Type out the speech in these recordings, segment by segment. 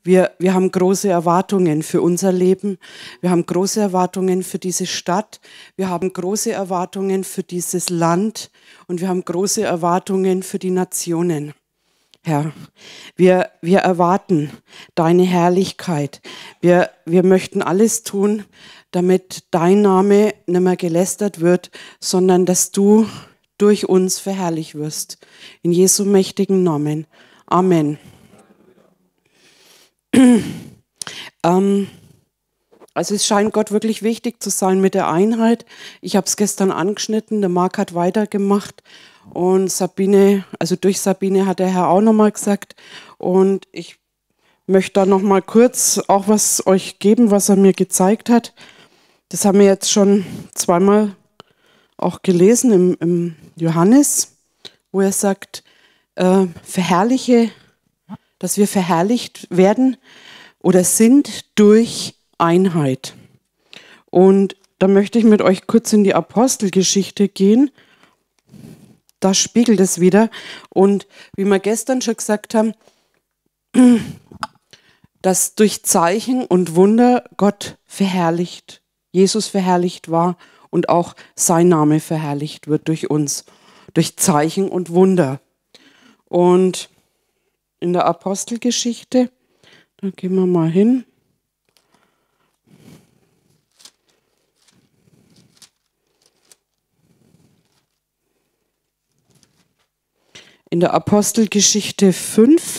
Wir haben große Erwartungen für unser Leben. Wir haben große Erwartungen für diese Stadt. Wir haben große Erwartungen für dieses Land. Und wir haben große Erwartungen für die Nationen. Herr, wir erwarten deine Herrlichkeit. Wir möchten alles tun, damit dein Name nicht mehr gelästert wird, sondern dass du durch uns verherrlicht wirst. In Jesu mächtigen Namen. Amen. Also es scheint Gott wirklich wichtig zu sein mit der Einheit. Ich habe es gestern angeschnitten, der Marc hat weitergemacht und Sabine, also durch Sabine hat der Herr auch nochmal gesagt und ich möchte da nochmal kurz auch was euch geben, was er mir gezeigt hat. Das haben wir jetzt schon zweimal auch gelesen im Johannes, wo er sagt, verherrliche, dass wir verherrlicht werden oder sind durch Einheit. Und da möchte ich mit euch kurz in die Apostelgeschichte gehen. Da spiegelt es wieder. Und wie wir gestern schon gesagt haben, dass durch Zeichen und Wunder Gott verherrlicht, Jesus verherrlicht war und auch sein Name verherrlicht wird durch uns, durch Zeichen und Wunder. Und in der Apostelgeschichte, da gehen wir mal hin. In der Apostelgeschichte 5,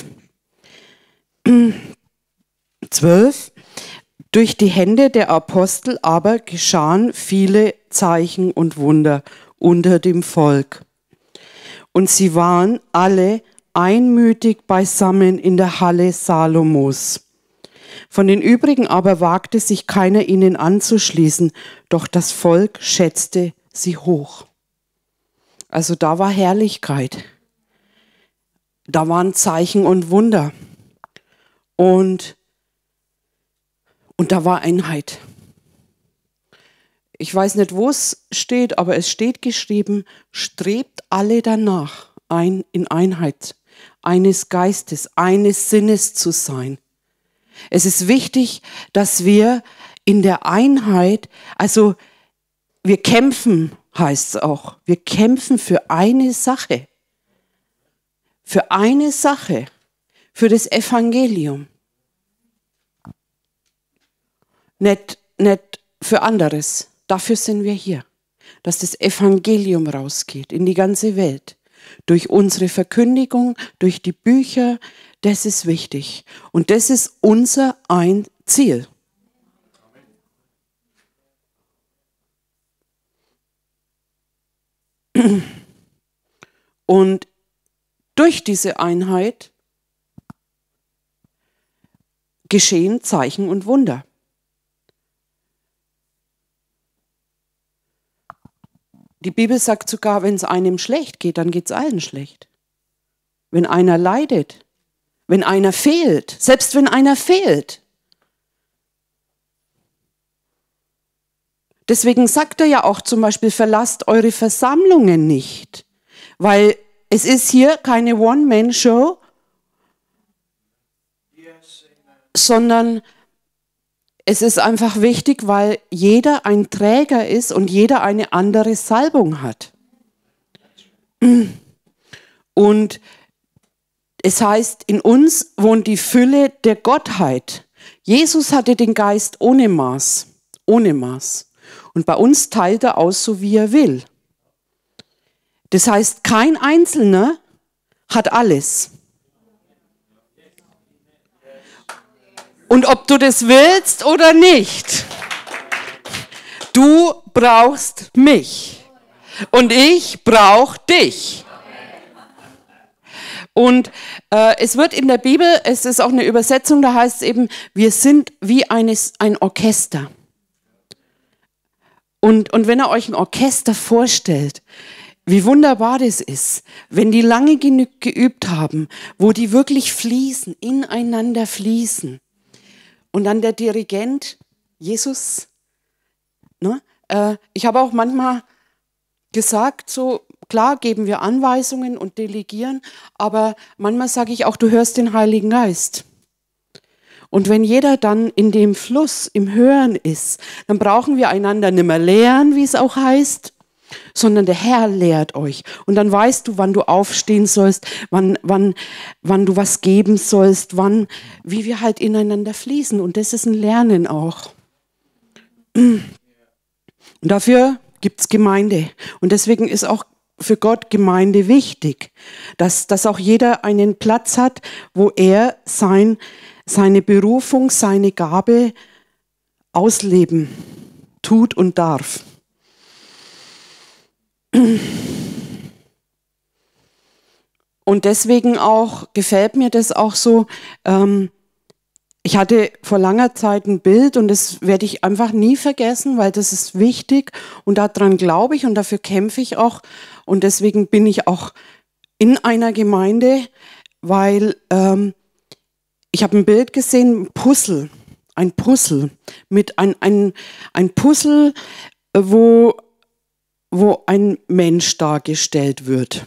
12, durch die Hände der Apostel aber geschahen viele Zeichen und Wunder unter dem Volk. Und sie waren alle einmütig beisammen in der Halle Salomos. Von den übrigen aber wagte sich keiner ihnen anzuschließen, doch das Volk schätzte sie hoch. Also da war Herrlichkeit. Da waren Zeichen und Wunder. Und da war Einheit. Ich weiß nicht, wo es steht, aber es steht geschrieben, strebt alle danach, in Einheit eines Geistes, eines Sinnes zu sein. Es ist wichtig, dass wir in der Einheit, also wir kämpfen, heißt es auch, wir kämpfen für eine Sache. Für eine Sache, für das Evangelium. Nicht für anderes. Dafür sind wir hier. Dass das Evangelium rausgeht in die ganze Welt. Durch unsere Verkündigung, durch die Bücher, das ist wichtig. Und das ist unser ein Ziel. Und durch diese Einheit geschehen Zeichen und Wunder. Die Bibel sagt sogar, wenn es einem schlecht geht, dann geht es allen schlecht. Wenn einer leidet, wenn einer fehlt, selbst wenn einer fehlt. Deswegen sagt er ja auch zum Beispiel, verlasst eure Versammlungen nicht, weil es ist hier keine One-Man-Show, sondern es ist einfach wichtig, weil jeder ein Träger ist und jeder eine andere Salbung hat. Und es heißt, in uns wohnt die Fülle der Gottheit. Jesus hatte den Geist ohne Maß, ohne Maß. Und bei uns teilt er aus, so wie er will. Das heißt, kein Einzelner hat alles. Und ob du das willst oder nicht, du brauchst mich und ich brauche dich. Und es wird in der Bibel, es ist auch eine Übersetzung, da heißt es eben, wir sind wie ein Orchester. Und wenn ihr euch ein Orchester vorstellt, wie wunderbar das ist, wenn die lange genug geübt haben, wo die wirklich fließen, ineinander fließen. Und dann der Dirigent, Jesus, ne? Ich habe auch manchmal gesagt, so klar geben wir Anweisungen und delegieren, aber manchmal sage ich auch, du hörst den Heiligen Geist. Und wenn jeder dann in dem Fluss, im Hören ist, dann brauchen wir einander nicht mehr lehren, wie es auch heißt, sondern der Herr lehrt euch. Und dann weißt du, wann du aufstehen sollst, wann du was geben sollst, wie wir halt ineinander fließen. Und das ist ein Lernen auch. Und dafür gibt es Gemeinde. Und deswegen ist auch für Gott Gemeinde wichtig, dass auch jeder einen Platz hat, wo er seine Berufung, seine Gabe ausleben tut und darf. Und deswegen auch gefällt mir das auch so. Ich hatte vor langer Zeit ein Bild und das werde ich einfach nie vergessen, weil das ist wichtig und daran glaube ich und dafür kämpfe ich auch. Und deswegen bin ich auch in einer Gemeinde, weil ich habe ein Bild gesehen, ein Puzzle mit ein Puzzle, wo ein Mensch dargestellt wird.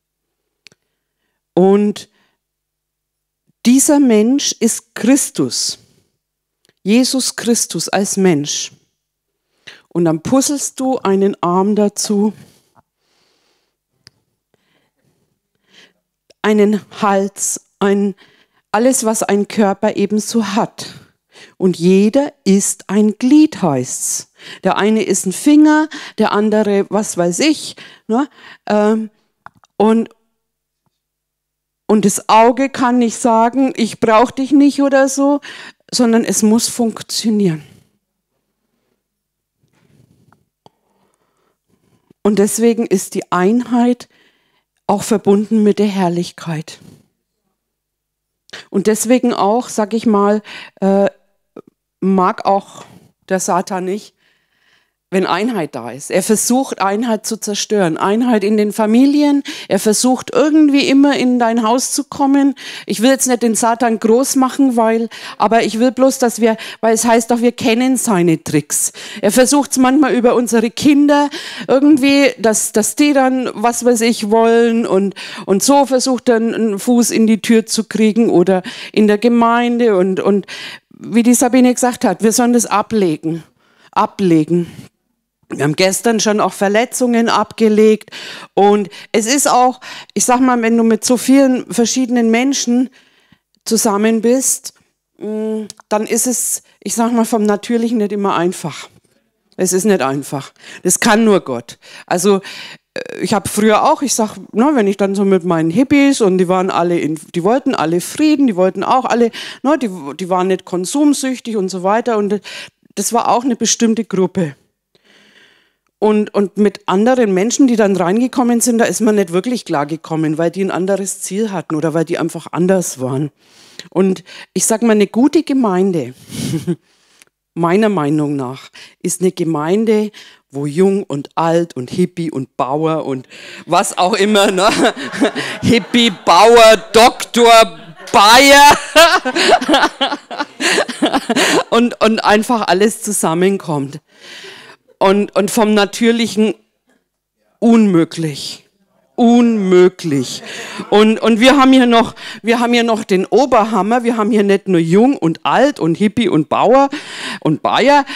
Und dieser Mensch ist Christus, Jesus Christus als Mensch. Und dann puzzelst du einen Arm dazu, einen Hals, alles, was ein Körper ebenso hat. Und jeder ist ein Glied, heißt's. Der eine ist ein Finger, der andere, was weiß ich. Ne? Und das Auge kann nicht sagen, ich brauche dich nicht oder so, sondern es muss funktionieren. Und deswegen ist die Einheit auch verbunden mit der Herrlichkeit. Und deswegen auch, sag ich mal, mag auch der Satan nicht, wenn Einheit da ist. Er versucht, Einheit zu zerstören. Einheit in den Familien. Er versucht irgendwie immer in dein Haus zu kommen. Ich will jetzt nicht den Satan groß machen, aber ich will bloß, weil es heißt doch, wir kennen seine Tricks. Er versucht es manchmal über unsere Kinder irgendwie, dass die dann, was weiß ich, wollen und so versucht er einen Fuß in die Tür zu kriegen oder in der Gemeinde und wie die Sabine gesagt hat, wir sollen das ablegen. Wir haben gestern schon auch Verletzungen abgelegt und es ist auch, ich sag mal, wenn du mit so vielen verschiedenen Menschen zusammen bist, dann ist es, ich sag mal, vom Natürlichen nicht immer einfach. Es ist nicht einfach. Das kann nur Gott. Also ich habe früher auch, ich sag, wenn ich dann so mit meinen Hippies und die wollten alle Frieden, die wollten auch alle, die waren nicht konsumsüchtig und so weiter und das war auch eine bestimmte Gruppe. Und mit anderen Menschen, die dann reingekommen sind, da ist man nicht wirklich klargekommen, weil die ein anderes Ziel hatten oder weil die einfach anders waren. Und ich sage mal, eine gute Gemeinde, meiner Meinung nach, ist eine Gemeinde, wo Jung und Alt und Hippie und Bauer und was auch immer, ne? Hippie, Bauer, Doktor, Bayer und einfach alles zusammenkommt. Und vom Natürlichen unmöglich. Unmöglich. Und wir haben hier noch den Oberhammer. Wir haben hier nicht nur Jung und Alt und Hippie und Bauer und Bayer,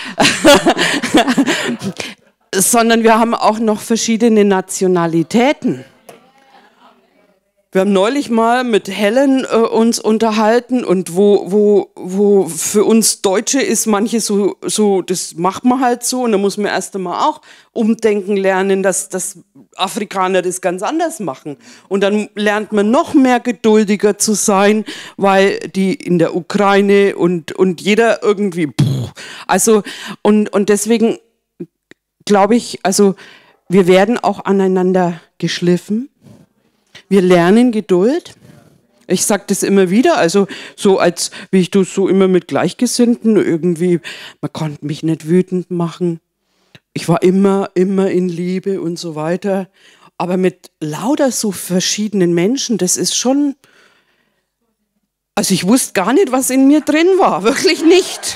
sondern wir haben auch noch verschiedene Nationalitäten. Wir haben neulich mal mit Helen uns unterhalten und wo für uns Deutsche ist manche so, das macht man halt so und da muss man erst einmal auch umdenken lernen, dass Afrikaner das ganz anders machen. Und dann lernt man noch mehr geduldiger zu sein, weil die in der Ukraine und jeder irgendwie, also und deswegen glaube ich, also wir werden auch aneinander geschliffen. Wir lernen Geduld. Ich sage das immer wieder, also so als wie ich das so immer mit Gleichgesinnten irgendwie, man konnte mich nicht wütend machen. Ich war immer in Liebe und so weiter. Aber mit lauter so verschiedenen Menschen, das ist schon, also ich wusste gar nicht, was in mir drin war, wirklich nicht.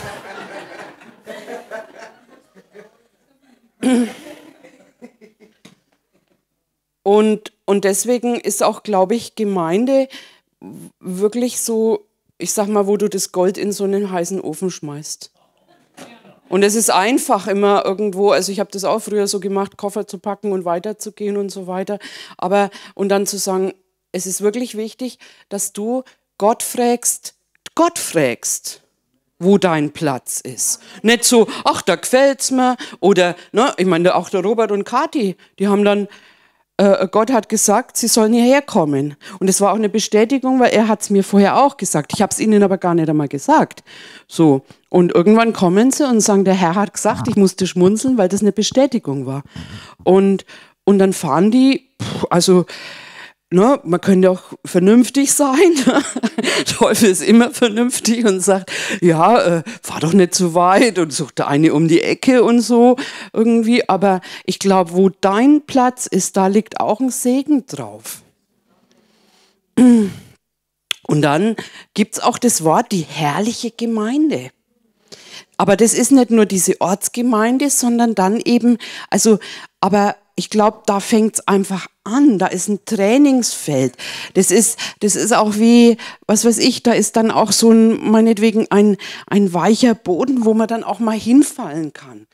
Und deswegen ist auch, glaube ich, Gemeinde wirklich so ich sag mal, wo du das Gold in so einen heißen Ofen schmeißt. Und es ist einfach immer irgendwo, also ich habe das auch früher so gemacht, Koffer zu packen und weiterzugehen und so weiter. Aber, und dann zu sagen, es ist wirklich wichtig, dass du Gott fragst, wo dein Platz ist. Nicht so, ach, da gefällt's mir. Oder, ne, ich meine, auch der Robert und Kathi, die haben dann, Gott hat gesagt, sie sollen hierher kommen. Und es war auch eine Bestätigung, weil er hat es mir vorher auch gesagt. Ich habe es ihnen aber gar nicht einmal gesagt. So. Und irgendwann kommen sie und sagen, der Herr hat gesagt, ich musste schmunzeln, weil das eine Bestätigung war. Und dann fahren die, also, ne, man könnte auch vernünftig sein. Der Teufel ist immer vernünftig und sagt, ja, fahr doch nicht zu weit und such da eine um die Ecke und so irgendwie. Aber ich glaube, wo dein Platz ist, da liegt auch ein Segen drauf. Und dann gibt es auch das Wort, die herrliche Gemeinde. Aber das ist nicht nur diese Ortsgemeinde, sondern dann eben, also, aber ich glaube, da fängt es einfach an. Da ist ein Trainingsfeld. Das ist auch wie, was weiß ich, da ist dann auch so ein, meinetwegen ein weicher Boden, wo man dann auch mal hinfallen kann.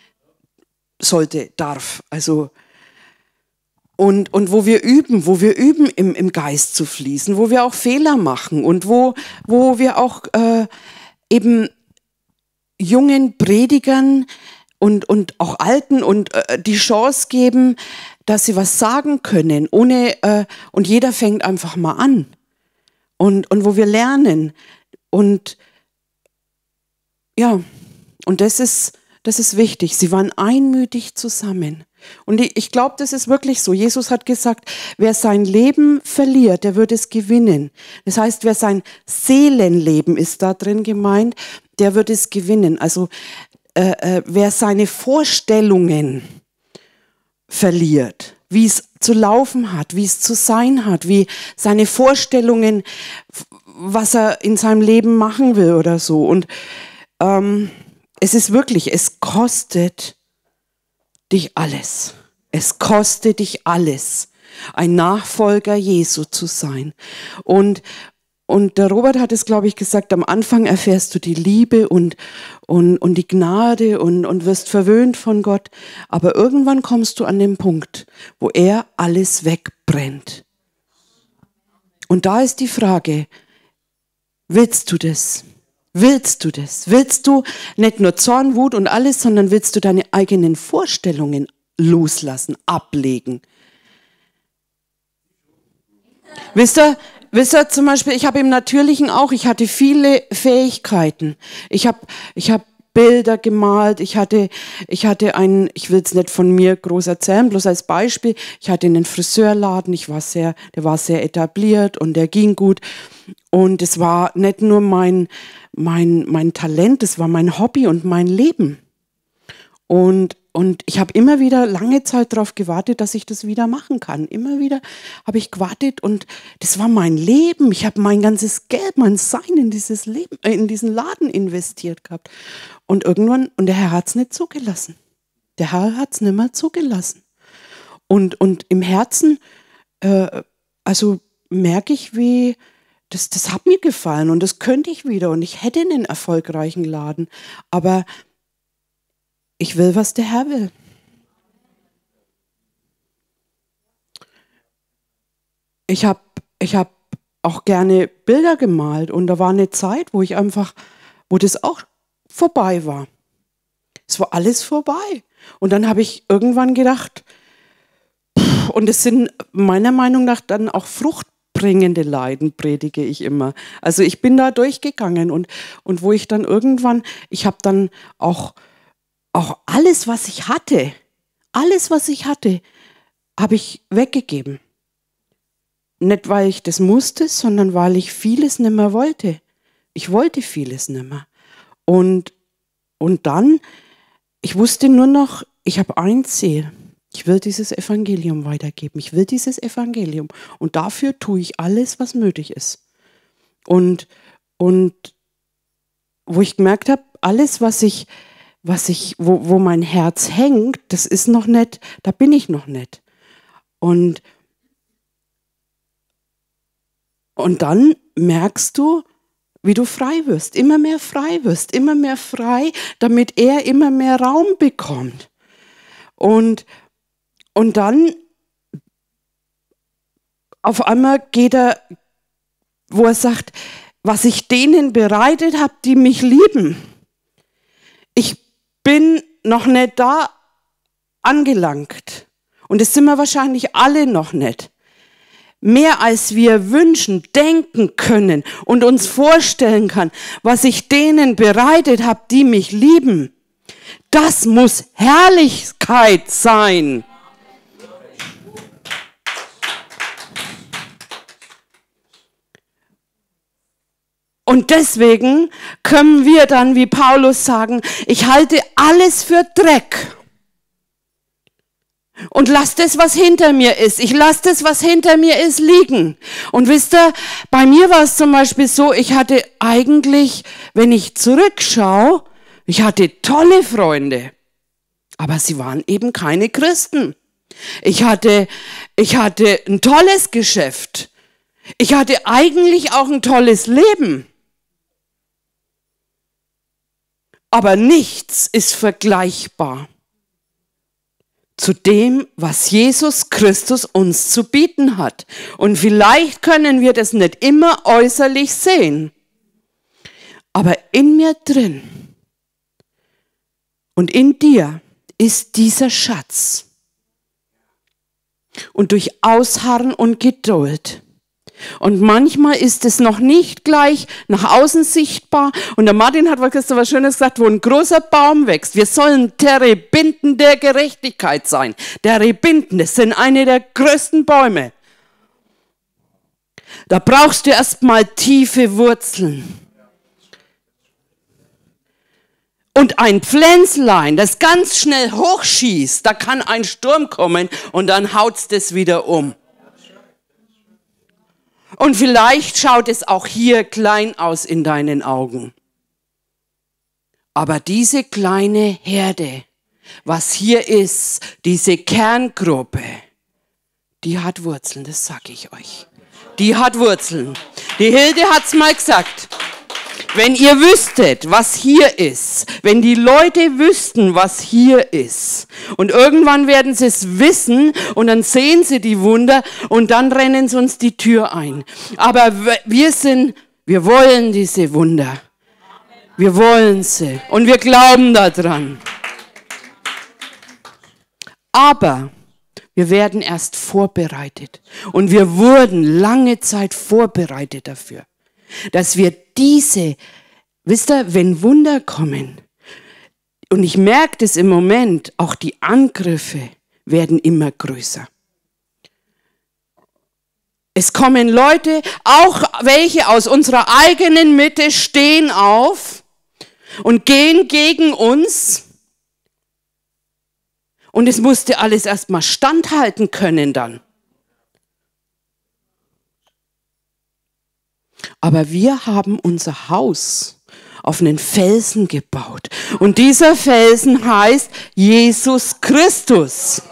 Darf. Also, und wo wir üben, im Geist zu fließen, wo wir auch Fehler machen und wo wir auch eben jungen Predigern und auch Alten und die Chance geben, dass sie was sagen können, ohne und jeder fängt einfach mal an und wo wir lernen und ja, und das ist wichtig. Sie waren einmütig zusammen. Und ich glaube, das ist wirklich so. Jesus hat gesagt, wer sein Leben verliert, der wird es gewinnen. Das heißt, wer sein Seelenleben ist da drin gemeint, der wird es gewinnen. Also wer seine Vorstellungen verliert, wie es zu laufen hat, wie es zu sein hat, wie seine Vorstellungen, was er in seinem Leben machen will oder so. Und es ist wirklich, es kostet dich alles. Es kostet dich alles, ein Nachfolger Jesu zu sein. Und der Robert hat es, glaube ich, gesagt, am Anfang erfährst du die Liebe und die Gnade und wirst verwöhnt von Gott. Aber irgendwann kommst du an den Punkt, wo er alles wegbrennt. Und da ist die Frage, willst du das? Willst du das? Willst du nicht nur Zorn, Wut und alles, sondern willst du deine eigenen Vorstellungen loslassen, ablegen? Wisst ihr zum Beispiel, ich habe im Natürlichen auch, ich hatte viele Fähigkeiten. Ich habe Bilder gemalt, ich will es nicht von mir groß erzählen, bloß als Beispiel, ich hatte einen Friseurladen, der war sehr etabliert und der ging gut. Und es war nicht nur mein Talent, es war mein Hobby und mein Leben. Und ich habe immer wieder lange Zeit darauf gewartet, dass ich das wieder machen kann. Immer wieder habe ich gewartet und das war mein Leben. Ich habe mein ganzes Geld, mein Sein in dieses Leben, in diesen Laden investiert gehabt. Und irgendwann, und der Herr hat es nicht zugelassen. Der Herr hat es nicht mehr zugelassen. Und im Herzen, also merke ich, wie das hat mir gefallen und das könnte ich wieder und ich hätte einen erfolgreichen Laden. Aber ich will, was der Herr will. Ich hab auch gerne Bilder gemalt und da war eine Zeit, wo das auch vorbei war. Es war alles vorbei. Und dann habe ich irgendwann gedacht, und es sind meiner Meinung nach dann auch fruchtbringende Leiden, predige ich immer. Also ich bin da durchgegangen und wo ich dann irgendwann, ich habe dann auch alles, was ich hatte, habe ich weggegeben. Nicht, weil ich das musste, sondern weil ich vieles nicht mehr wollte. Ich wollte vieles nicht mehr. Und dann, ich wusste nur noch, ich habe ein Ziel. Ich will dieses Evangelium weitergeben. Ich will dieses Evangelium. Und dafür tue ich alles, was nötig ist. Und wo ich gemerkt habe, alles, wo mein Herz hängt, das ist noch nicht, da bin ich noch nicht. Und dann merkst du, wie du frei wirst, immer mehr frei, damit er immer mehr Raum bekommt. Und dann auf einmal geht er, wo er sagt, was ich denen bereitet habe, die mich lieben. Ich bin noch nicht da angelangt. Und das sind wir wahrscheinlich alle noch nicht. Mehr als wir wünschen, denken können und uns vorstellen kann, was ich denen bereitet habe, die mich lieben. Das muss Herrlichkeit sein. Und deswegen können wir dann, wie Paulus sagen, ich halte alles für Dreck. Und lass das, was hinter mir ist. Ich lasse das, was hinter mir ist, liegen. Und wisst ihr, bei mir war es zum Beispiel so, ich hatte eigentlich, wenn ich zurückschaue, ich hatte tolle Freunde. Aber sie waren eben keine Christen. Ich hatte ein tolles Geschäft. Ich hatte eigentlich auch ein tolles Leben. Aber nichts ist vergleichbar zu dem, was Jesus Christus uns zu bieten hat. Und vielleicht können wir das nicht immer äußerlich sehen, aber in mir drin und in dir ist dieser Schatz. Und durch Ausharren und Geduld. Und manchmal ist es noch nicht gleich nach außen sichtbar. Und der Martin hat was Schönes gesagt, wo ein großer Baum wächst. Wir sollen Terebinden der Gerechtigkeit sein. Terebinden, das sind eine der größten Bäume. Da brauchst du erstmal tiefe Wurzeln. Und ein Pflänzlein, das ganz schnell hochschießt, da kann ein Sturm kommen und dann haut's das wieder um. Und vielleicht schaut es auch hier klein aus in deinen Augen. Aber diese kleine Herde, was hier ist, diese Kerngruppe, die hat Wurzeln, das sage ich euch. Die hat Wurzeln. Die Hilde hat's mal gesagt. Wenn ihr wüsstet, was hier ist, wenn die Leute wüssten, was hier ist, und irgendwann werden sie es wissen und dann sehen sie die Wunder und dann rennen sie uns die Tür ein. Aber wir wollen diese Wunder. Wir wollen sie und wir glauben daran. Aber wir werden erst vorbereitet und wir wurden lange Zeit vorbereitet dafür, dass wir wisst ihr, wenn Wunder kommen, und ich merke das im Moment, auch die Angriffe werden immer größer. Es kommen Leute, auch welche aus unserer eigenen Mitte, stehen auf und gehen gegen uns. Und es musste alles erstmal standhalten können dann. Aber wir haben unser Haus auf einen Felsen gebaut. Und dieser Felsen heißt Jesus Christus.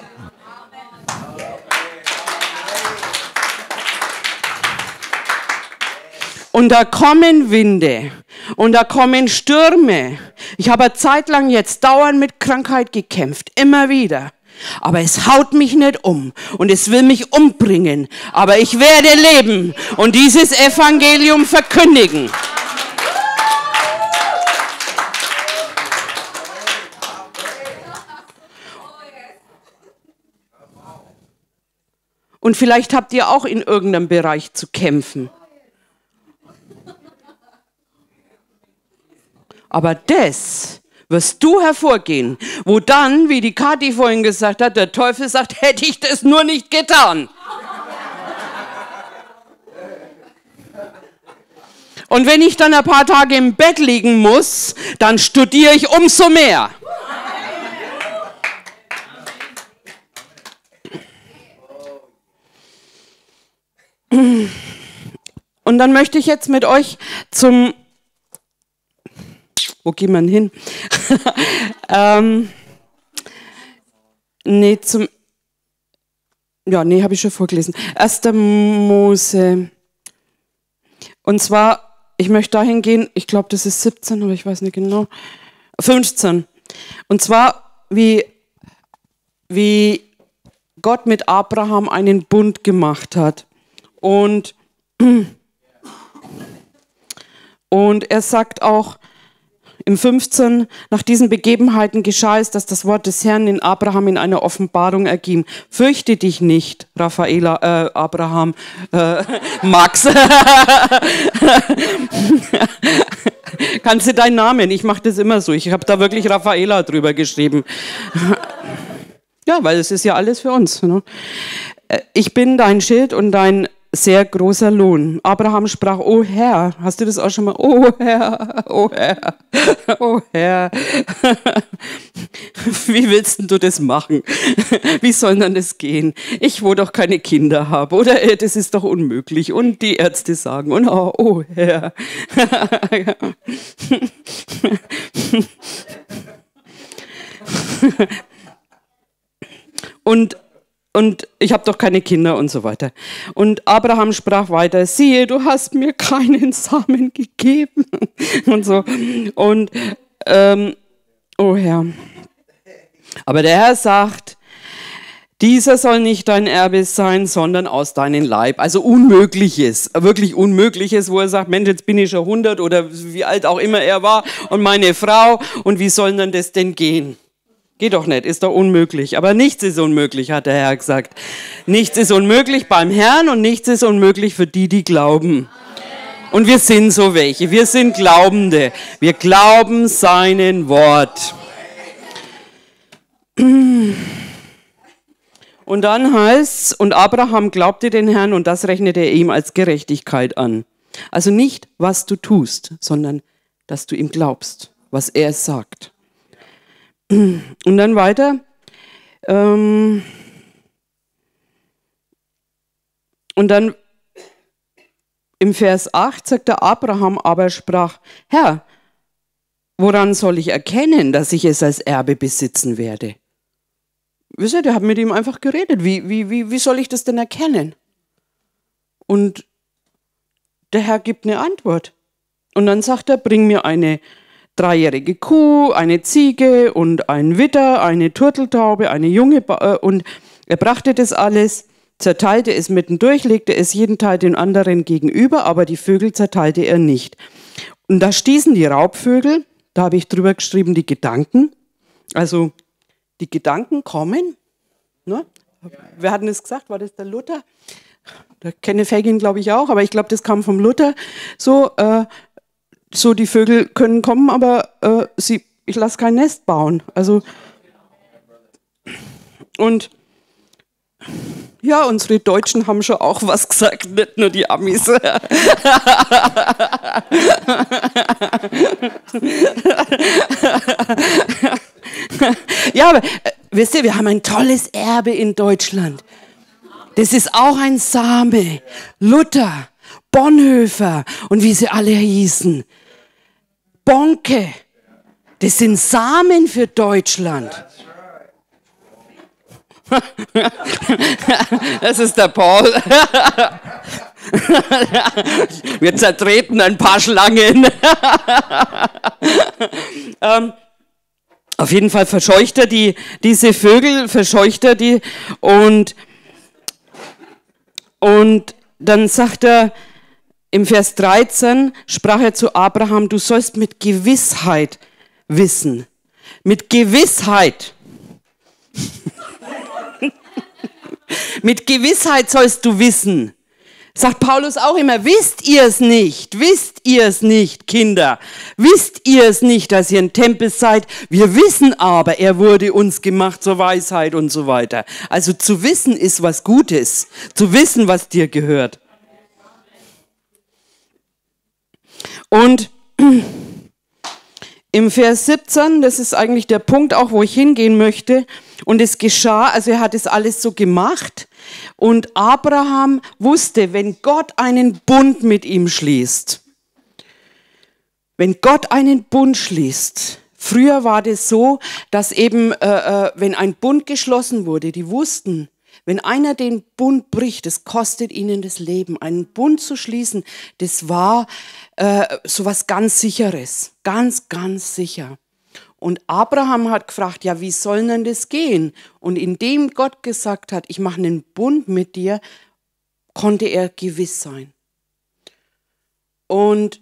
Und da kommen Winde und da kommen Stürme. Ich habe eine Zeit lang jetzt dauernd mit Krankheit gekämpft, immer wieder. Aber es haut mich nicht um und es will mich umbringen. Aber ich werde leben und dieses Evangelium verkündigen. Und vielleicht habt ihr auch in irgendeinem Bereich zu kämpfen. Aber das wirst du hervorgehen, wo dann, wie die Kathi vorhin gesagt hat, der Teufel sagt, hätte ich das nur nicht getan. Und wenn ich dann ein paar Tage im Bett liegen muss, dann studiere ich umso mehr. Und dann möchte ich jetzt mit euch wo geht man hin? habe ich schon vorgelesen. 1. Mose. Und zwar ich möchte dahin gehen, ich glaube, das ist 17, aber ich weiß nicht genau. 15. Und zwar, wie Gott mit Abraham einen Bund gemacht hat. Und er sagt auch im 15, nach diesen Begebenheiten geschah es, dass das Wort des Herrn in Abraham in einer Offenbarung erging. Fürchte dich nicht, Abraham, Max. Kannst du deinen Namen? Ich mache das immer so. Ich habe da wirklich Raffaela drüber geschrieben. Ja, weil es ist ja alles für uns. Ne? Ich bin dein Schild und dein sehr großer Lohn. Abraham sprach, oh Herr, hast du das auch schon mal? Oh Herr, oh Herr, oh Herr. Wie willst denn du das machen? Wie soll denn das gehen? Ich, wo doch keine Kinder habe, oder? Das ist doch unmöglich. Und die Ärzte sagen, und oh Herr. Und ich habe doch keine Kinder und so weiter. Und Abraham sprach weiter, siehe, du hast mir keinen Samen gegeben. Und so. Und, oh Herr. Aber der Herr sagt, dieser soll nicht dein Erbe sein, sondern aus deinem Leib. Also Unmögliches, wirklich Unmögliches, wo er sagt, Mensch, jetzt bin ich schon 100 oder wie alt auch immer er war und meine Frau. Und wie soll denn das denn gehen? Geht doch nicht, ist doch unmöglich. Aber nichts ist unmöglich, hat der Herr gesagt. Nichts ist unmöglich beim Herrn und nichts ist unmöglich für die, die glauben. Und wir sind so welche, wir sind Glaubende. Wir glauben seinen Wort. Und dann heißt's, und Abraham glaubte den Herrn und das rechnete er ihm als Gerechtigkeit an. Also nicht, was du tust, sondern, dass du ihm glaubst, was er sagt. Und dann weiter. Und dann im Vers 8 sagt der Abraham aber sprach, Herr, woran soll ich erkennen, dass ich es als Erbe besitzen werde? Wisst ihr, der hat mit ihm einfach geredet. Wie soll ich das denn erkennen? Und der Herr gibt eine Antwort. Und dann sagt er, bring mir eine 3-jährige Kuh, eine Ziege und ein Widder, eine Turteltaube, eine junge und er brachte das alles, zerteilte es mittendurch, legte es jeden Teil den anderen gegenüber, aber die Vögel zerteilte er nicht. Und da stießen die Raubvögel, da habe ich drüber geschrieben, die Gedanken. Also die Gedanken kommen. Ne? Wer hat denn das gesagt? War das der Luther? Der Kenneth Hagin, glaube ich auch, aber ich glaube, das kam vom Luther. So, die Vögel können kommen, aber ich lasse kein Nest bauen. Also, und ja, unsere Deutschen haben schon auch was gesagt, nicht nur die Amis. Ja, aber wisst ihr, wir haben ein tolles Erbe in Deutschland. Das ist auch ein Same. Luther, Bonhoeffer und wie sie alle hießen. Bonke, das sind Samen für Deutschland. Das ist der Paul. Wir zertreten ein paar Schlangen. Auf jeden Fall verscheucht er diese Vögel, verscheucht er die und dann sagt er, im Vers 13 sprach er zu Abraham, du sollst mit Gewissheit wissen. Mit Gewissheit. Mit Gewissheit sollst du wissen. Sagt Paulus auch immer, wisst ihr es nicht, Kinder, wisst ihr es nicht, dass ihr ein Tempel seid? Wir wissen aber, er wurde uns gemacht zur Weisheit und so weiter. Also zu wissen ist was Gutes, zu wissen, was dir gehört. Und im Vers 17, das ist eigentlich der Punkt auch, wo ich hingehen möchte, und es geschah, also er hat es alles so gemacht, und Abraham wusste, wenn Gott einen Bund mit ihm schließt, wenn Gott einen Bund schließt, früher war das so, dass eben, wenn ein Bund geschlossen wurde, die wussten, Wenn einer den Bund bricht, das kostet ihnen das Leben. Einen Bund zu schließen, das war so was ganz Sicheres. Ganz, ganz sicher. Und Abraham hat gefragt, ja, wie soll denn das gehen? Und indem Gott gesagt hat, ich mache einen Bund mit dir, konnte er gewiss sein. Und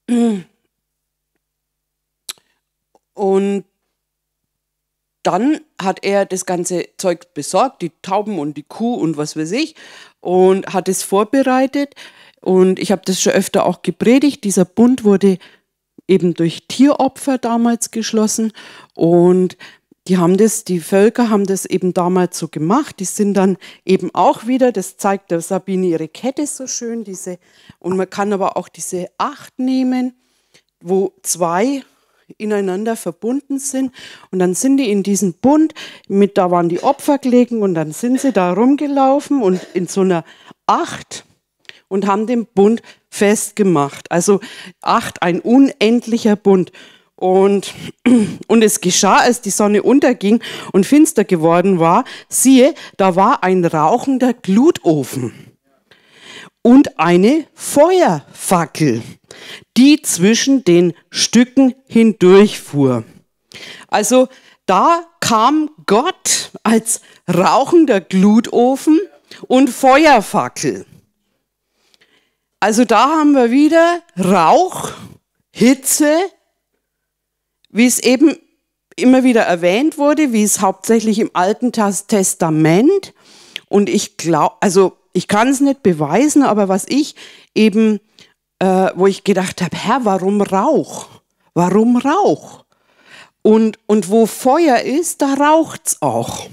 dann hat er das ganze Zeug besorgt, die Tauben und die Kuh und was weiß ich, und hat es vorbereitet. Und ich habe das schon öfter auch gepredigt. Dieser Bund wurde eben durch Tieropfer damals geschlossen. Und die Völker haben das eben damals so gemacht. Die sind dann eben auch wieder, das zeigt der Sabine ihre Kette so schön, und man kann aber auch diese 8 nehmen, wo 2 ineinander verbunden sind, und dann sind die in diesen Bund, da waren die Opfer gelegen, und dann sind sie da rumgelaufen und in so einer 8 und haben den Bund festgemacht. Also 8, ein unendlicher Bund. Und es geschah, als die Sonne unterging und finster geworden war, siehe, da war ein rauchender Glutofen und eine Feuerfackel, die zwischen den Stücken hindurchfuhr. Also da kam Gott als rauchender Glutofen und Feuerfackel. Also da haben wir wieder Rauch, Hitze, wie es eben immer wieder erwähnt wurde, wie es hauptsächlich im Alten Testament, und ich glaube, also ich kann es nicht beweisen, aber was ich eben, wo ich gedacht habe, Herr, warum Rauch? Warum Rauch? Und wo Feuer ist, da raucht's auch.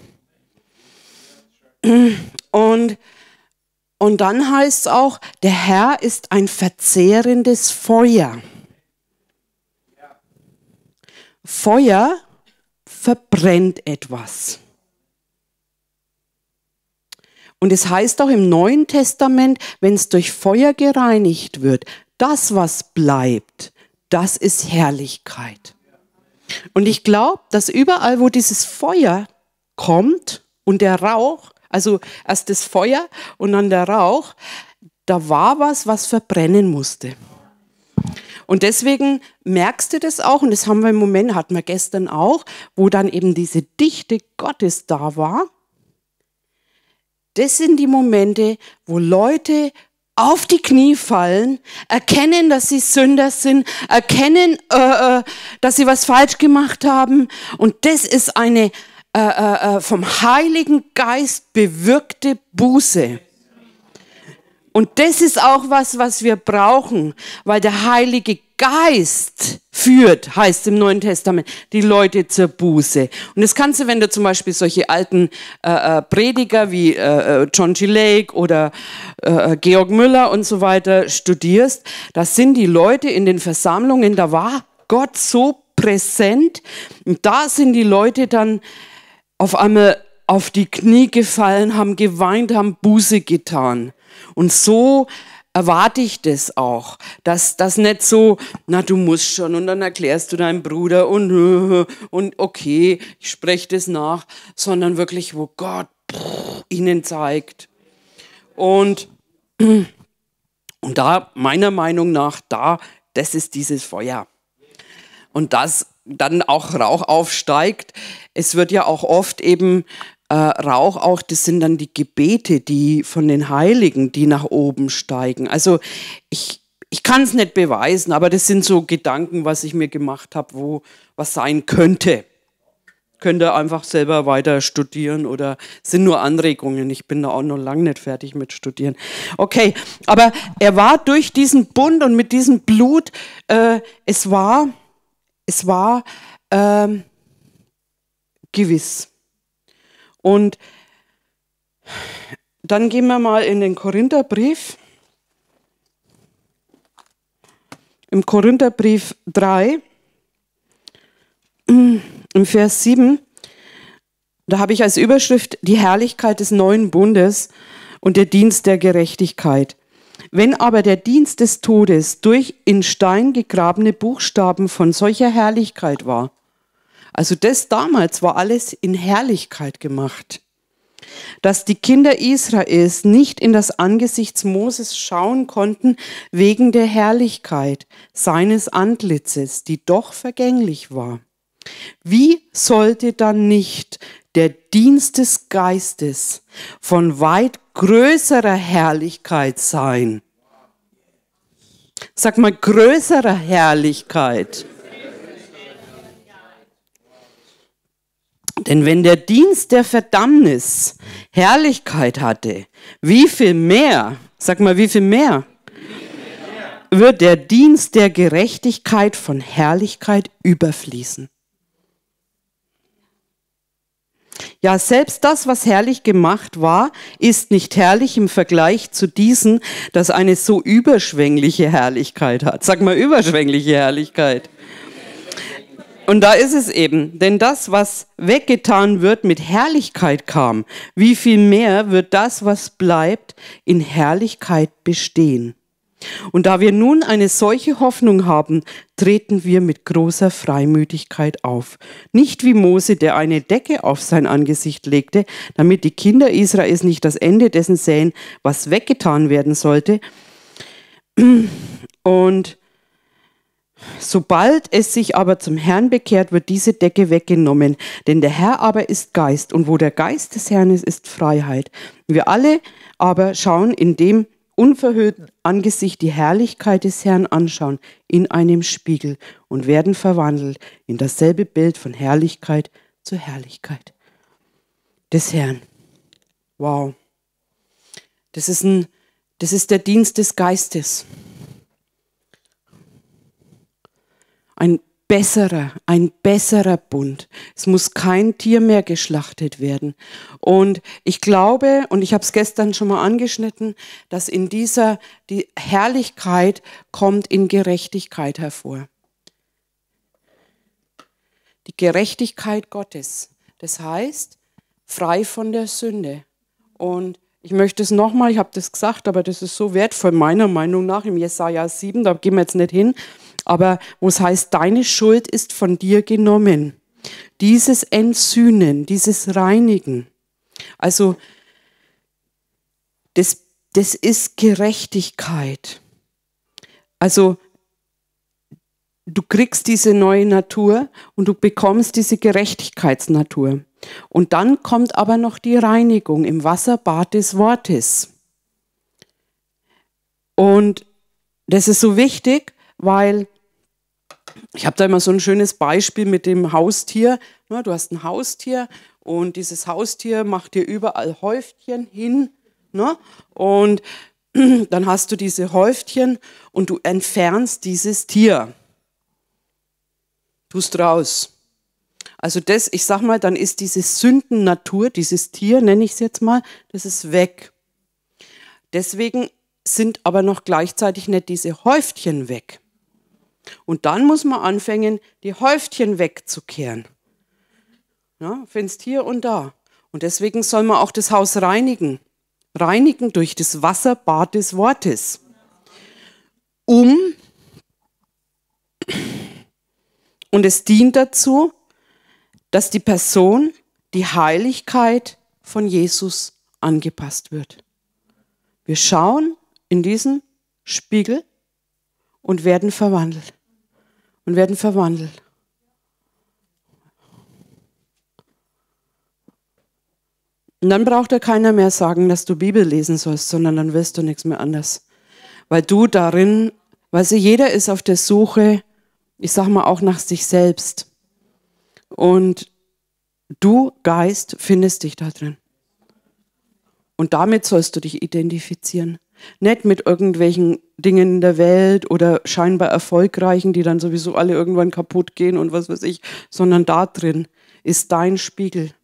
Und dann heißt es auch, der Herr ist ein verzehrendes Feuer. Feuer verbrennt etwas. Und es heißt auch im Neuen Testament, wenn es durch Feuer gereinigt wird, das, was bleibt, das ist Herrlichkeit. Und ich glaube, dass überall, wo dieses Feuer kommt und der Rauch, also erst das Feuer und dann der Rauch, da war was verbrennen musste. Und deswegen merkst du das auch, und das haben wir im Moment, hatten wir gestern auch, wo dann eben diese Dichte Gottes da war. Das sind die Momente, wo Leute auf die Knie fallen, erkennen, dass sie Sünder sind, erkennen, dass sie was falsch gemacht haben. Und das ist eine vom Heiligen Geist bewirkte Buße. Und das ist auch was wir brauchen, weil der Heilige Geist führt, heißt im Neuen Testament, die Leute zur Buße. Und das kannst du, wenn du zum Beispiel solche alten Prediger wie John G. Lake oder Georg Müller und so weiter studierst, da sind die Leute in den Versammlungen, da war Gott so präsent, und da sind die Leute dann auf einmal auf die Knie gefallen, haben geweint, haben Buße getan. Und so erwarte ich das auch, dass das nicht so, na du musst schon, und dann erklärst du deinem Bruder und okay, ich spreche das nach, sondern wirklich, wo Gott ihnen zeigt. Und da, meiner Meinung nach, das ist dieses Feuer. Und das dann auch Rauch aufsteigt. Es wird ja auch oft eben Rauch auch, das sind dann die Gebete, die von den Heiligen, die nach oben steigen. Also ich kann es nicht beweisen, aber das sind so Gedanken, was ich mir gemacht habe, wo was sein könnte. Könnt ihr einfach selber weiter studieren, oder sind nur Anregungen. Ich bin da auch noch lange nicht fertig mit Studieren. Okay, aber er war durch diesen Bund und mit diesem Blut, es war gewiss. Und dann gehen wir mal in den Korintherbrief. Im Korintherbrief 3, im Vers 7, da habe ich als Überschrift die Herrlichkeit des neuen Bundes und der Dienst der Gerechtigkeit. Wenn aber der Dienst des Todes durch in Stein gegrabene Buchstaben von solcher Herrlichkeit war, also das damals war alles in Herrlichkeit gemacht, dass die Kinder Israels nicht in das Angesicht Moses schauen konnten wegen der Herrlichkeit seines Antlitzes, die doch vergänglich war. Wie sollte dann nicht der Dienst des Geistes von weit größerer Herrlichkeit sein? Sag mal, größerer Herrlichkeit. Denn wenn der Dienst der Verdammnis Herrlichkeit hatte, wie viel mehr, sag mal, wie viel mehr, wird der Dienst der Gerechtigkeit von Herrlichkeit überfließen? Ja, selbst das, was herrlich gemacht war, ist nicht herrlich im Vergleich zu diesen, das eine so überschwängliche Herrlichkeit hat. Sag mal, überschwängliche Herrlichkeit. Und da ist es eben, denn das, was weggetan wird, mit Herrlichkeit kam. Wie viel mehr wird das, was bleibt, in Herrlichkeit bestehen? Und da wir nun eine solche Hoffnung haben, treten wir mit großer Freimütigkeit auf. Nicht wie Mose, der eine Decke auf sein Angesicht legte, damit die Kinder Israels nicht das Ende dessen sähen, was weggetan werden sollte. Und sobald es sich aber zum Herrn bekehrt, wird diese Decke weggenommen. Denn der Herr aber ist Geist, und wo der Geist des Herrn ist Freiheit. Wir alle aber schauen in dem unverhüllten Angesicht die Herrlichkeit des Herrn anschauen, in einem Spiegel, und werden verwandelt in dasselbe Bild von Herrlichkeit zu Herrlichkeit des Herrn. Wow. Das ist der Dienst des Geistes. Ein besserer Bund. Es muss kein Tier mehr geschlachtet werden. Und ich glaube, und ich habe es gestern schon mal angeschnitten, dass in die Herrlichkeit kommt in Gerechtigkeit hervor. Die Gerechtigkeit Gottes. Das heißt, frei von der Sünde. Und ich möchte es nochmal, ich habe das gesagt, aber das ist so wertvoll meiner Meinung nach, im Jesaja 7, da gehen wir jetzt nicht hin, aber wo es heißt, deine Schuld ist von dir genommen. Dieses Entsühnen, dieses Reinigen, also das ist Gerechtigkeit. Also du kriegst diese neue Natur und du bekommst diese Gerechtigkeitsnatur. Und dann kommt aber noch die Reinigung im Wasserbad des Wortes. Und das ist so wichtig, weil ich habe da immer so ein schönes Beispiel mit dem Haustier. Du hast ein Haustier und dieses Haustier macht dir überall Häufchen hin. Und dann hast du diese Häufchen und du entfernst dieses Tier. Tust raus. Also ich sag mal, dann ist diese Sündennatur, dieses Tier, nenne ich es jetzt mal, das ist weg. Deswegen sind aber noch gleichzeitig nicht diese Häufchen weg. Und dann muss man anfangen, die Häufchen wegzukehren. Ja, findest hier und da. Und deswegen soll man auch das Haus reinigen. Reinigen durch das Wasserbad des Wortes. Und es dient dazu, dass die Person, die Heiligkeit von Jesus angepasst wird. Wir schauen in diesen Spiegel und werden verwandelt. Und werden verwandelt. Und dann braucht dir keiner mehr sagen, dass du Bibel lesen sollst, sondern dann wirst du nichts mehr anders. Weil du darin, jeder ist auf der Suche, ich sag mal auch nach sich selbst. Und du, Geist, findest dich da drin. Und damit sollst du dich identifizieren. Nicht mit irgendwelchen Dingen in der Welt oder scheinbar erfolgreichen, die dann sowieso alle irgendwann kaputt gehen und was weiß ich, sondern da drin ist dein Spiegel.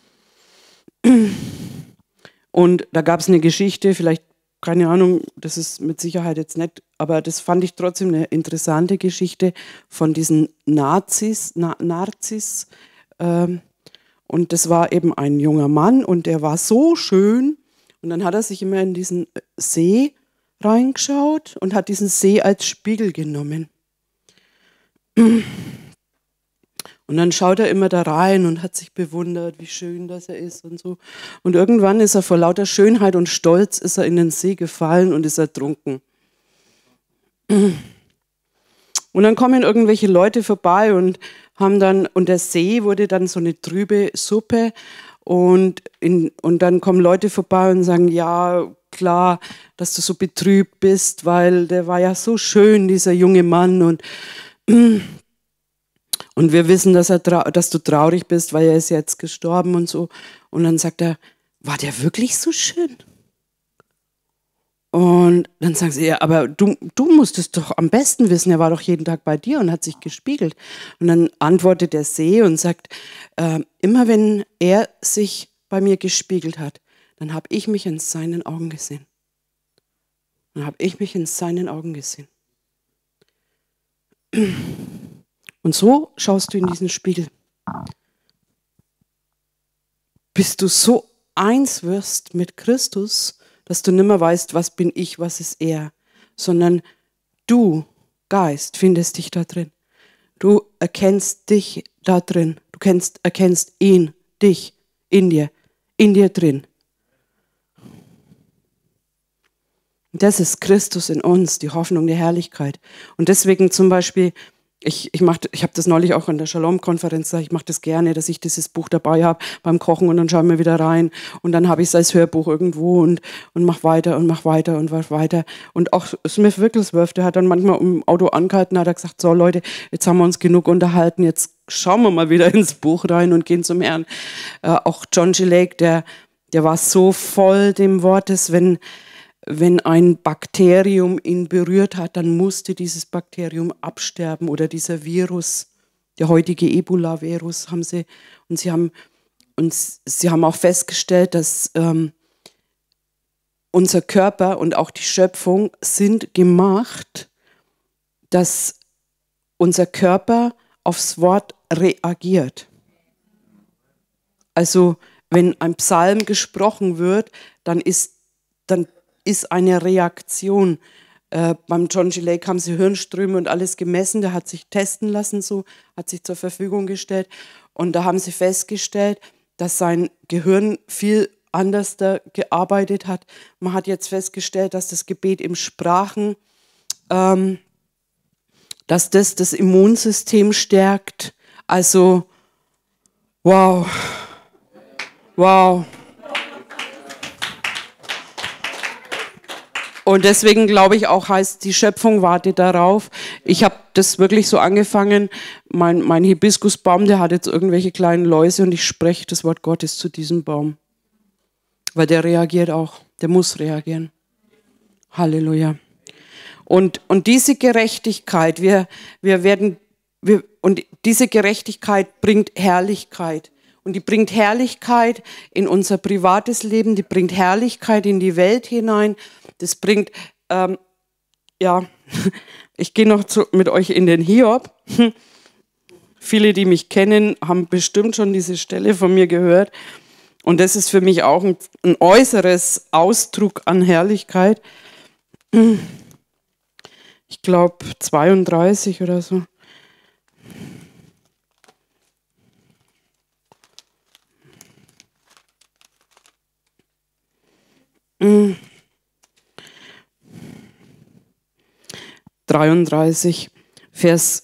Und da gab es eine Geschichte, vielleicht, keine Ahnung, das ist mit Sicherheit jetzt nicht, aber das fand ich trotzdem eine interessante Geschichte von diesen Narzis. Und das war eben ein junger Mann und der war so schön. Und dann hat er sich immer in diesen See reingeschaut und hat diesen See als Spiegel genommen. Und Und dann schaut er immer da rein und hat sich bewundert, wie schön das er ist und so. Und irgendwann ist er vor lauter Schönheit und Stolz ist er in den See gefallen und ist ertrunken. Und dann kommen irgendwelche Leute vorbei und der See wurde dann so eine trübe Suppe und dann kommen Leute vorbei und sagen, ja, klar, dass du so betrübt bist, weil der war ja so schön, dieser junge Mann und wir wissen, dass du traurig bist, weil er ist jetzt gestorben und so. Und dann sagt er, war der wirklich so schön? Und dann sagen sie, ja, aber du musstest doch am besten wissen, er war doch jeden Tag bei dir und hat sich gespiegelt. Und dann antwortet der See und sagt, immer wenn er sich bei mir gespiegelt hat, dann habe ich mich in seinen Augen gesehen. Dann habe ich mich in seinen Augen gesehen. Und so schaust du in diesen Spiegel. Bis du so eins wirst mit Christus, dass du nimmer weißt, was bin ich, was ist er, sondern du, Geist, findest dich da drin. Du erkennst dich da drin. Du erkennst ihn, dich, in dir drin. Und das ist Christus in uns, die Hoffnung der Herrlichkeit. Und deswegen zum Beispiel, ich habe das neulich auch an der Shalom-Konferenz gesagt, ich mache das gerne, dass ich dieses Buch dabei habe beim Kochen und dann schaue ich mir wieder rein und dann habe ich es als Hörbuch irgendwo und mache weiter und mache weiter und mache weiter. Und auch Smith Wigglesworth, der hat dann manchmal im Auto angehalten, hat er gesagt, so Leute, jetzt haben wir uns genug unterhalten, jetzt schauen wir mal wieder ins Buch rein und gehen zum Herrn. Auch John G. Lake, der war so voll dem Wortes, wenn ein Bakterium ihn berührt hat, dann musste dieses Bakterium absterben oder dieser Virus, der heutige Ebola-Virus, sie haben auch festgestellt, dass unser Körper und auch die Schöpfung sind gemacht, dass unser Körper aufs Wort reagiert. Also wenn ein Psalm gesprochen wird, dann ist eine Reaktion. Beim John G. Lake haben sie Hirnströme und alles gemessen. Der hat sich testen lassen, so hat sich zur Verfügung gestellt. Und da haben sie festgestellt, dass sein Gehirn viel anders gearbeitet hat. Man hat jetzt festgestellt, dass das Gebet im Sprachen, dass das Immunsystem stärkt. Also, wow. Und deswegen glaube ich auch, heißt die Schöpfung wartet darauf. Ich habe das wirklich so angefangen, mein Hibiskusbaum, der hat jetzt irgendwelche kleinen Läuse und ich spreche das Wort Gottes zu diesem Baum. Weil der reagiert auch, der muss reagieren. Halleluja. Und diese Gerechtigkeit, und diese Gerechtigkeit bringt Herrlichkeit. Und die bringt Herrlichkeit in unser privates Leben, die bringt Herrlichkeit in die Welt hinein. Das bringt, ich gehe noch mit euch in den Hiob. Viele, die mich kennen, haben bestimmt schon diese Stelle von mir gehört. Und das ist für mich auch ein äußeres Ausdruck an Herrlichkeit. Ich glaube 32 oder so. Mm. 33, Vers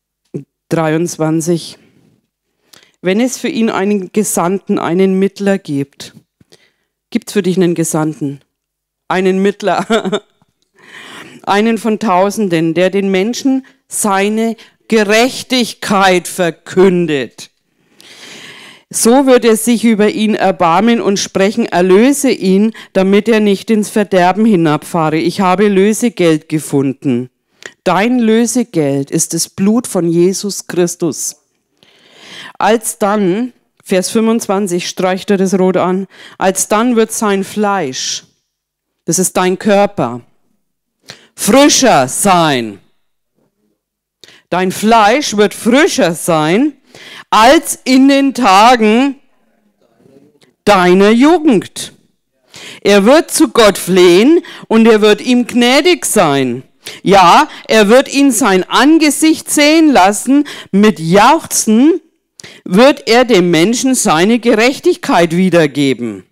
23. Wenn es für ihn einen Gesandten, einen Mittler gibt. Gibt es für dich einen Gesandten? Einen Mittler? Einen von Tausenden, der den Menschen seine Gerechtigkeit verkündet. So wird er sich über ihn erbarmen und sprechen, erlöse ihn, damit er nicht ins Verderben hinabfahre. Ich habe Lösegeld gefunden. Dein Lösegeld ist das Blut von Jesus Christus. Alsdann, Vers 25, streicht er das rot an, alsdann wird sein Fleisch, das ist dein Körper, frischer sein. Dein Fleisch wird frischer sein, als in den Tagen deiner Jugend. Er wird zu Gott flehen und er wird ihm gnädig sein. Ja, er wird ihn sein Angesicht sehen lassen mit Jauchzen wird er dem Menschen seine Gerechtigkeit wiedergeben.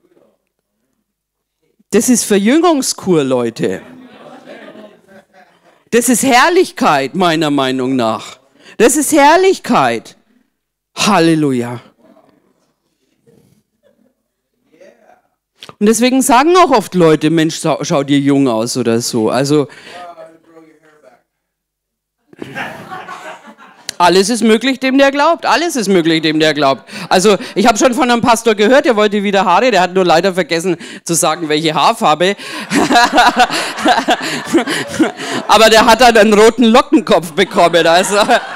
Das ist Verjüngungskur, Leute. Das ist Herrlichkeit, meiner Meinung nach. Das ist Herrlichkeit. Halleluja. Und deswegen sagen auch oft Leute, Mensch, schau dir jung aus oder so. Also, alles ist möglich, dem der glaubt. Alles ist möglich, dem der glaubt. Also, ich habe schon von einem Pastor gehört, der wollte wieder Haare, der hat nur leider vergessen zu sagen, welche Haarfarbe. Aber der hat dann einen roten Lockenkopf bekommen. Also.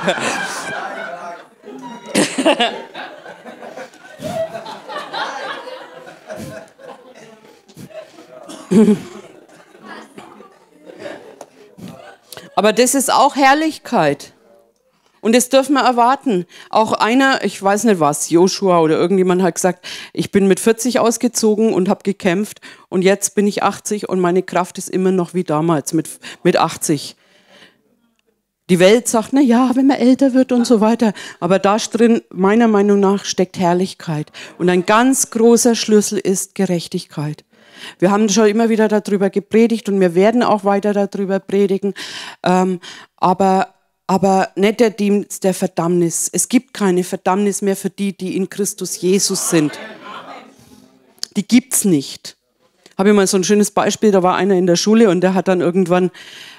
Aber das ist auch Herrlichkeit. Und das dürfen wir erwarten. Auch einer, ich weiß nicht was, Joshua oder irgendjemand hat gesagt, ich bin mit 40 ausgezogen und habe gekämpft und jetzt bin ich 80 und meine Kraft ist immer noch wie damals mit 80. Die Welt sagt, na ja, wenn man älter wird und so weiter. Aber da drin, meiner Meinung nach, steckt Herrlichkeit. Und ein ganz großer Schlüssel ist Gerechtigkeit. Wir haben schon immer wieder darüber gepredigt und wir werden auch weiter darüber predigen. Aber nicht der Dienst der Verdammnis. Es gibt keine Verdammnis mehr für die, die in Christus Jesus sind. Die gibt's nicht. Habe ich mal so ein schönes Beispiel, da war einer in der Schule und der hat dann irgendwann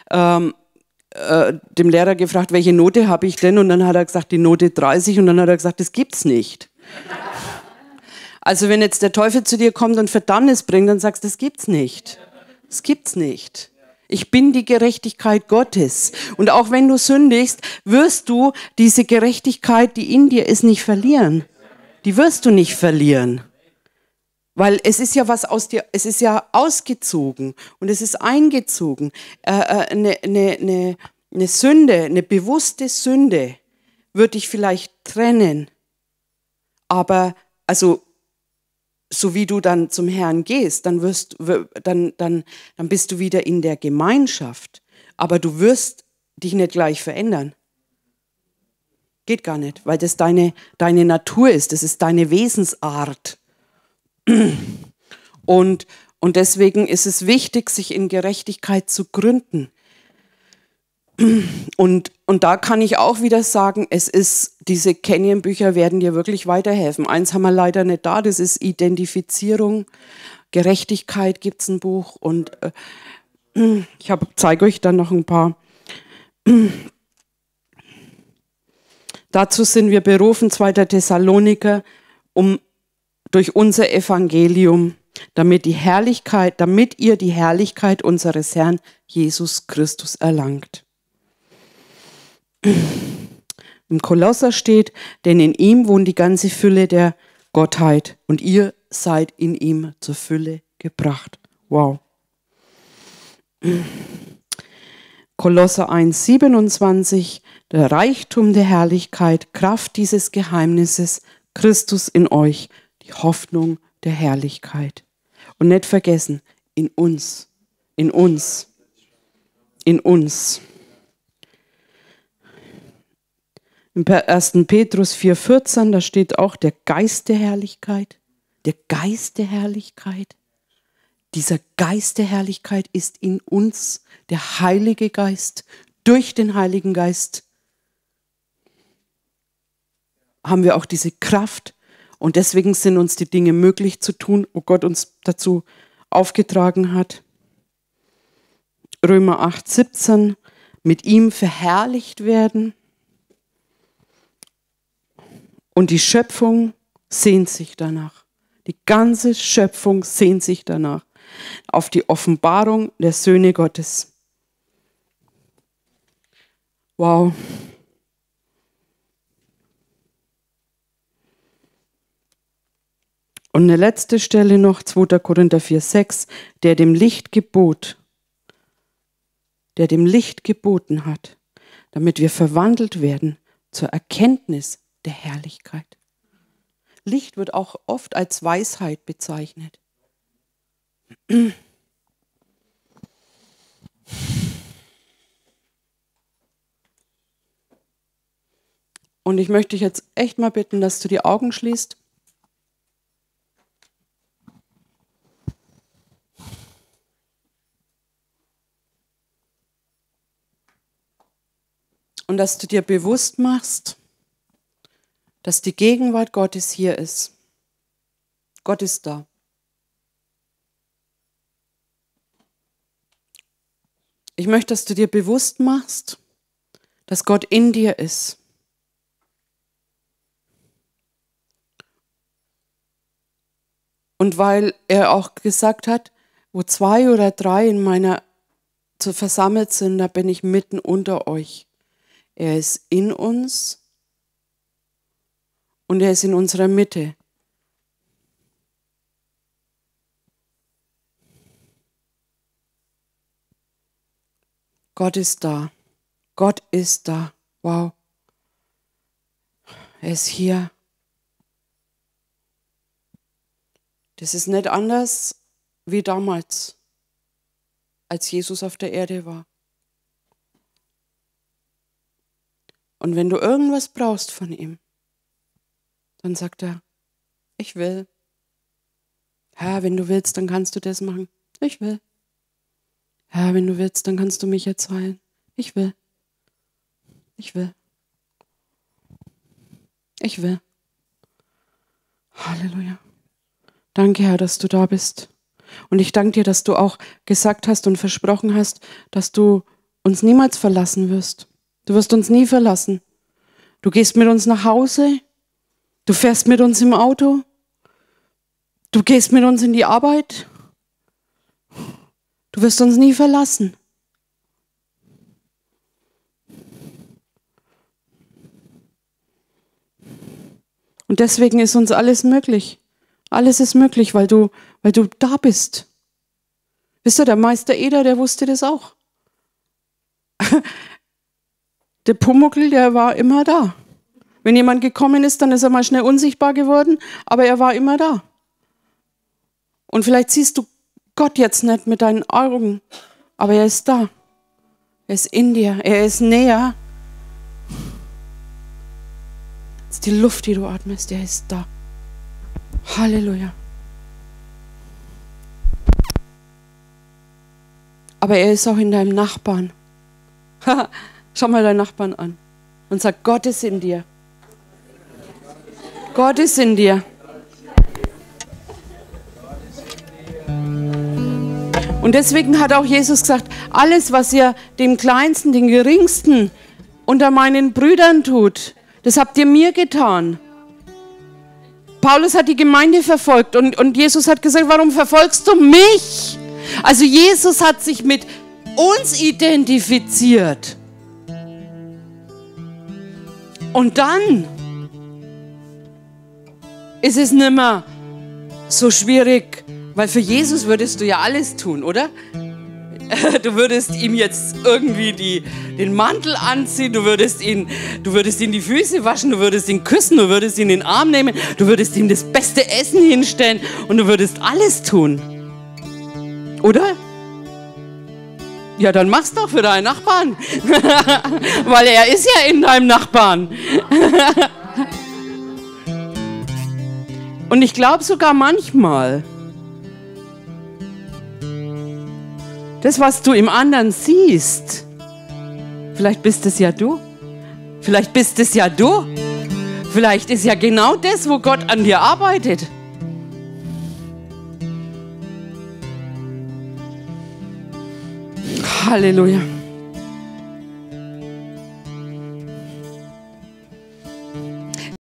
dem Lehrer gefragt, welche Note habe ich denn? Und dann hat er gesagt, die Note 30 und dann hat er gesagt, das gibt's nicht. Also wenn jetzt der Teufel zu dir kommt und Verdammnis bringt, dann sagst du, das gibt's nicht. Das gibt's nicht. Ich bin die Gerechtigkeit Gottes. Und auch wenn du sündigst, wirst du diese Gerechtigkeit, die in dir ist, nicht verlieren. Die wirst du nicht verlieren. Weil es ist ja was aus dir, es ist ja ausgezogen und es ist eingezogen. Eine Sünde, eine bewusste Sünde wird dich vielleicht trennen. Aber, also, so wie du dann zum Herrn gehst, dann bist du wieder in der Gemeinschaft. Aber du wirst dich nicht gleich verändern. Geht gar nicht, weil das deine Natur ist, das ist deine Wesensart. Und deswegen ist es wichtig, sich in Gerechtigkeit zu gründen. Und da kann ich auch wieder sagen, diese Canyon-Bücher werden dir wirklich weiterhelfen. Eins haben wir leider nicht da, das ist Identifizierung. Gerechtigkeit gibt es ein Buch. Und ich zeige euch dann noch ein paar. Dazu sind wir berufen, 2. Thessaloniker, durch unser Evangelium, damit ihr die Herrlichkeit unseres Herrn Jesus Christus erlangt. Im Kolosser steht, denn in ihm wohnt die ganze Fülle der Gottheit und ihr seid in ihm zur Fülle gebracht. Wow. Kolosser 1,27, der Reichtum der Herrlichkeit, Kraft dieses Geheimnisses, Christus in euch, die Hoffnung der Herrlichkeit. Und nicht vergessen, in uns, in uns, in uns. Im 1. Petrus 4,14, da steht auch der Geist der Herrlichkeit. Der Geist der Herrlichkeit. Dieser Geist der Herrlichkeit ist in uns, der Heilige Geist. Durch den Heiligen Geist haben wir auch diese Kraft und deswegen sind uns die Dinge möglich zu tun, wo Gott uns dazu aufgetragen hat. Römer 8,17, mit ihm verherrlicht werden. Und die Schöpfung sehnt sich danach. Die ganze Schöpfung sehnt sich danach. Auf die Offenbarung der Söhne Gottes. Wow. Und eine letzte Stelle noch, 2. Korinther 4,6, der dem Licht geboten hat, damit wir verwandelt werden zur Erkenntnis der Herrlichkeit. Licht wird auch oft als Weisheit bezeichnet. Und ich möchte dich jetzt echt mal bitten, dass du die Augen schließt. Und dass du dir bewusst machst, dass die Gegenwart Gottes hier ist. Gott ist da. Ich möchte, dass du dir bewusst machst, dass Gott in dir ist. Und weil er auch gesagt hat, wo 2 oder 3 in meiner versammelt sind, da bin ich mitten unter euch. Er ist in uns und er ist in unserer Mitte. Gott ist da. Gott ist da. Wow. Er ist hier. Das ist nicht anders wie damals, als Jesus auf der Erde war. Und wenn du irgendwas brauchst von ihm, dann sagt er, ich will. Herr, wenn du willst, dann kannst du das machen. Ich will. Herr, wenn du willst, dann kannst du mich jetzt heilen. Ich will. Ich will. Ich will. Halleluja. Danke, Herr, dass du da bist. Und ich danke dir, dass du auch gesagt hast und versprochen hast, dass du uns niemals verlassen wirst. Du wirst uns nie verlassen. Du gehst mit uns nach Hause. Du fährst mit uns im Auto. Du gehst mit uns in die Arbeit. Du wirst uns nie verlassen. Und deswegen ist uns alles möglich. Alles ist möglich, weil du da bist. Wisst ihr, der Meister Eder, der wusste das auch. Der Pumuckl, der war immer da. Wenn jemand gekommen ist, dann ist er mal schnell unsichtbar geworden, aber er war immer da. Und vielleicht siehst du Gott jetzt nicht mit deinen Augen, aber er ist da. Er ist in dir, er ist näher. Das ist die Luft, die du atmest, er ist da. Halleluja. Aber er ist auch in deinem Nachbarn. Schau mal deinen Nachbarn an und sag, Gott ist in dir. Gott ist in dir. Und deswegen hat auch Jesus gesagt, alles, was ihr dem Kleinsten, den Geringsten unter meinen Brüdern tut, das habt ihr mir getan. Paulus hat die Gemeinde verfolgt und Jesus hat gesagt, warum verfolgst du mich? Also Jesus hat sich mit uns identifiziert. Und dann ist es nicht mehr so schwierig, weil für Jesus würdest du ja alles tun, oder? Du würdest ihm jetzt irgendwie den Mantel anziehen, du würdest ihm die Füße waschen, du würdest ihn küssen, du würdest ihn in den Arm nehmen, du würdest ihm das beste Essen hinstellen und du würdest alles tun. Oder? Ja, dann mach's doch für deinen Nachbarn. Weil er ist ja in deinem Nachbarn. Und ich glaube sogar manchmal, das, was du im anderen siehst, vielleicht bist es ja du. Vielleicht bist es ja du. Vielleicht ist ja genau das, wo Gott an dir arbeitet. Halleluja.